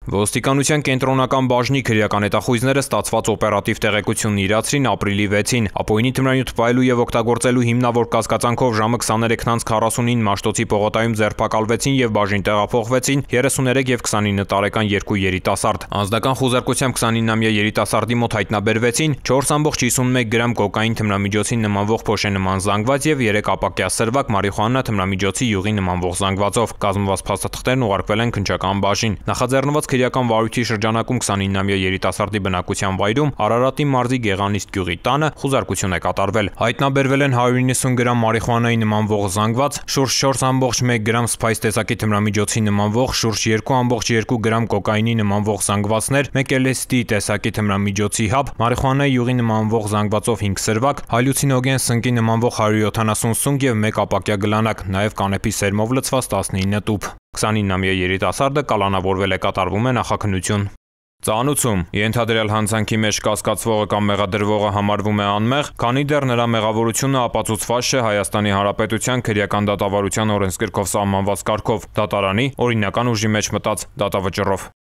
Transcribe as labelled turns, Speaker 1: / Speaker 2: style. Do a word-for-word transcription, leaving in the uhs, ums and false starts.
Speaker 1: Ոստիկանության կենտրոնական բաժնի քրեական հետախույզները ստացված օպերատիվ տեղեկությունն իրացրին ապրիլի վեցին։ Ապօյինի թմրանյութ պահելու եւ օգտագործելու հիմնավոր կասկածանքով ժամը քսաներեքից քառասունին Մաշտոցի պողոտայում ձերբակալվեցին եւ բաժին տեղափոխվեցին երեսուներեք եւ քսանինը տարեկան երկու երիտասարդ։ Անձնական խուզարկությամբ քսանինամյա երիտասարդի մոտ հայտնաբերվեցին չորս կόμμα հիսունմեկ գրամ կոկային թմրամիջոցին նմանվող փոշե նման զանգված եւ երեք ապակյա սրվակ մարիխուանա թմրամիջոցի յուղի նմանվող զանգվածով։ Կազմված փաստաթղթերն ուղարկվել են քննչական բաժին։ Նախաձեռնված քրեական վարույթի շրջանակում քսանինամյա երիտասարդի բնակության վայրում Արարատի մարզի Գեղանիստ գյուղի տանը խուզարկություն է կատարվել։ Հայտնաբերվել են հարյուր իննսուն գրամ մարիխուանայի նմանվող զանգված, շուրջ չորս կόμμα մեկ գրամ սփայս տեսակի թմրամիջոցի նմանվող, շուրջ երկու կόμμα երկու գրամ կոկայինի նմանվող զանգվածներ, մեկ էլ էս դի տեսակի թմրամիջոցի հաբ, մարիխուանայի յուղի նմանվող զանգվածով հինգ սրվակ, հալյուցինոգեն սնկի նմանվող հարյուր յոթանասուն սունկ եւ մեկ ապակյա գլանակ, նաեւ կանեփի սերմով լցված տասնինը տուփ։ քսանինամյա երիտասարդը կալանավորվել է, կատարվում է նախաքննություն։ Ծանուցում ենթադրյալ հանցանքի մեջ կասկածվողը կամ մեղադրվողը համարվում է անմեղ, քանի դեռ նրա մեղավորությունը ապացուցված չէ Հայաստանի Հանրապետության քրեական դատավարության օրենսգրքով սահմանված կարգով, դատարանի օրինական ուժի մեջ մտած դատավճռով։